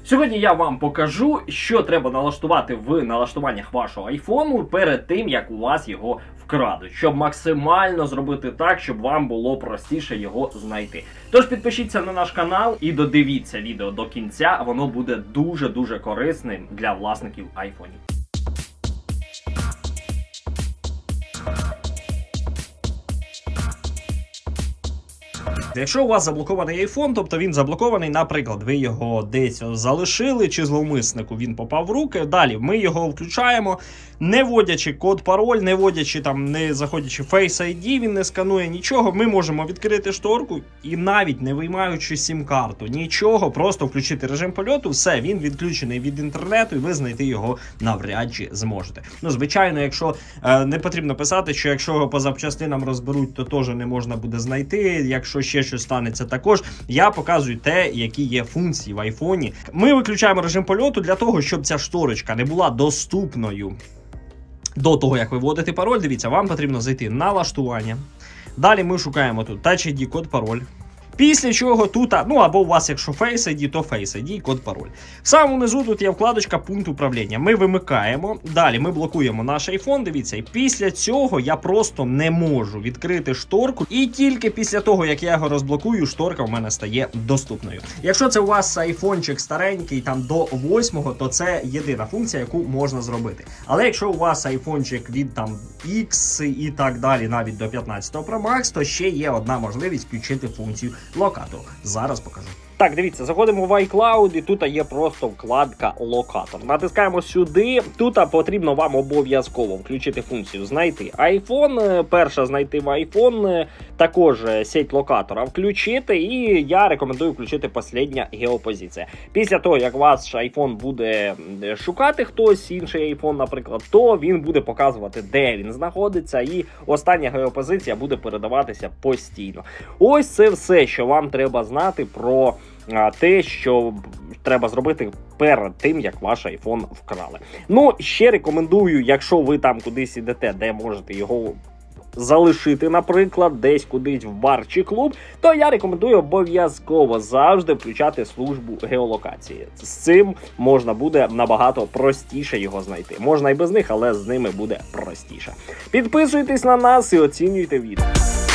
Сьогодні я вам покажу, що треба налаштувати в налаштуваннях вашого айфону перед тим, як у вас його вкрадуть, щоб максимально зробити так, щоб вам було простіше його знайти. Тож підпишіться на наш канал і додивіться відео до кінця, воно буде дуже-дуже корисним для власників айфонів. Якщо у вас заблокований iPhone, тобто він заблокований, наприклад, ви його десь залишили, чи зловмиснику він попав в руки, далі ми його включаємо, не вводячи код-пароль, не вводячи там, не заходячи в Face ID, він не сканує нічого, ми можемо відкрити шторку і навіть не виймаючи сім-карту, нічого, просто включити режим польоту, все, він відключений від інтернету і ви знайти його навряд чи зможете. Ну, звичайно, якщо не потрібно писати, що якщо його по запчастинам розберуть, то теж не можна буде знайти, якщо ще щось станеться також. Я показую те, які є функції в айфоні. Ми виключаємо режим польоту для того, щоб ця шторочка не була доступною до того, як ви вводите пароль. Дивіться, вам потрібно зайти на налаштування. Далі ми шукаємо тут Touch ID, код пароль. Після чого тут, ну або у вас, якщо Face ID, то Face ID, код пароль. В самому низу тут є вкладочка пункт управління. Ми вимикаємо, далі ми блокуємо наш iPhone, дивіться, і після цього я просто не можу відкрити шторку, і тільки після того, як я його розблокую, шторка в мене стає доступною. Якщо це у вас айфончик старенький, там до 8-го, то це єдина функція, яку можна зробити. Але якщо у вас айфончик від там X і так далі, навіть до 15-го Pro Max, то ще є одна можливість включити функцію локатор. Зараз покажу. Так, дивіться, заходимо в iCloud і тут є просто вкладка локатор. Натискаємо сюди. Тут потрібно вам обов'язково включити функцію знайти iPhone. Перша знайти в iPhone, також сеть локатора включити. І я рекомендую включити последня геопозиція. Після того, як ваш iPhone буде шукати хтось, інший iPhone, наприклад, то він буде показувати, де він знаходиться. І остання геопозиція буде передаватися постійно. Ось це все, що вам треба знати про те, що треба зробити перед тим, як ваш iPhone вкрали. Ну, ще рекомендую, якщо ви там кудись ідете, де можете його залишити, наприклад, десь кудись в бар чи клуб, то я рекомендую обов'язково завжди включати службу геолокації. З цим можна буде набагато простіше його знайти. Можна і без них, але з ними буде простіше. Підписуйтесь на нас і оцінюйте відео.